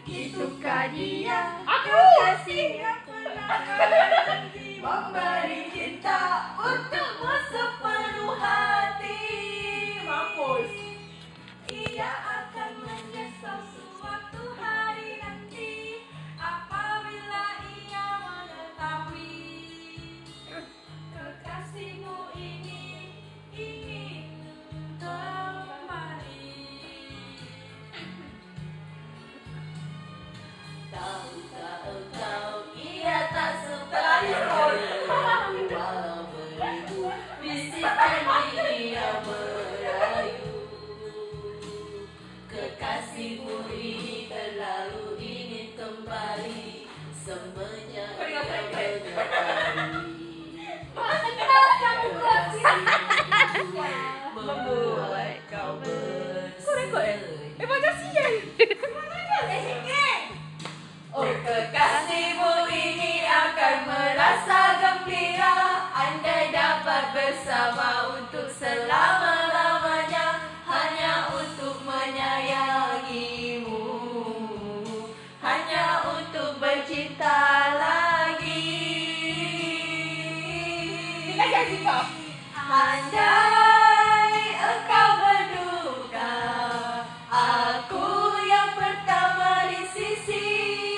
Itukah dia Aku. kasih yang pernah memberi cinta untukmu sepenuh hati. Mampus. Ia akan menyesal suatu hari nanti apabila ia mengetahui kekasihmu ini ingin kembali. Tahukah engkau ia tak separuh walau beribu bisikan dia merayu. Kekasihmu ini terlalu ingin kembali semenjak ia membuat kau bersedih. Oh, kekasihmu ini akan merasa gembira andai dapat bersama untuk selama-lamanya, hanya untuk menyayangimu, hanya untuk bercinta lagi. Andai engkau berduka, aku yang pertama di sisi.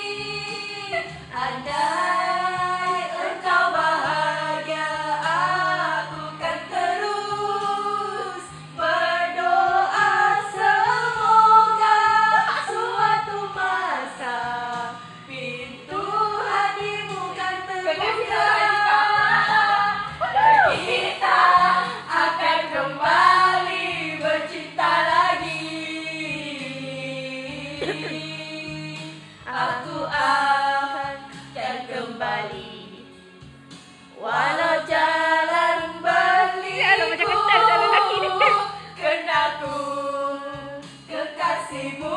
Andai engkau bahagia, aku kan terus berdoa semoga suatu masa pintu hatimu kan terbuka. Kita akan kembali bercinta lagi. Aku akan kembali walau jalan berliku, karena aku kekasihmu